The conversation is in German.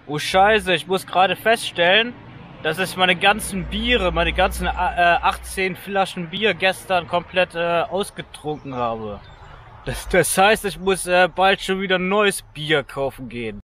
Oh Scheiße, ich muss gerade feststellen, dass ich meine ganzen Biere, meine ganzen 18 Flaschen Bier gestern komplett ausgetrunken habe. Das heißt, ich muss bald schon wieder neues Bier kaufen gehen.